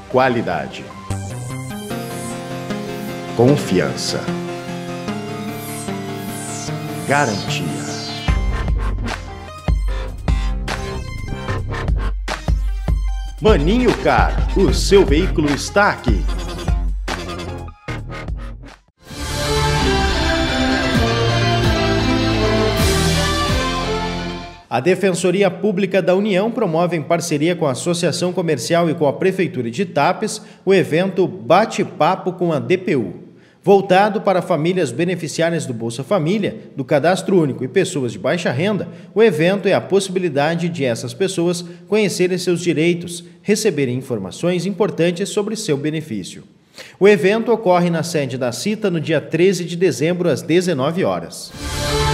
qualidade, confiança, garantia. Maninho Car, o seu veículo está aqui. A Defensoria Pública da União promove, em parceria com a Associação Comercial e com a Prefeitura de Tapes, o evento Bate-Papo com a DPU. Voltado para famílias beneficiárias do Bolsa Família, do Cadastro Único e pessoas de baixa renda, o evento é a possibilidade de essas pessoas conhecerem seus direitos, receberem informações importantes sobre seu benefício. O evento ocorre na sede da CITA no dia 13 de dezembro, às 19 horas.